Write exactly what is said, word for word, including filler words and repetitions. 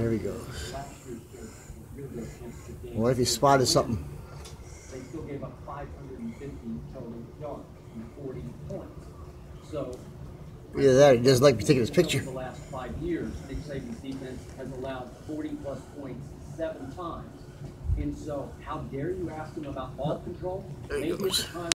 There he goes. What if he spotted something? They still gave up five hundred fifty total yards and forty points. So Either that, he doesn't like me taking his picture. the last five years, Nick Saban's defense has allowed forty plus points seven times. And so, how dare you ask him about ball control? There he Maybe goes. it's time.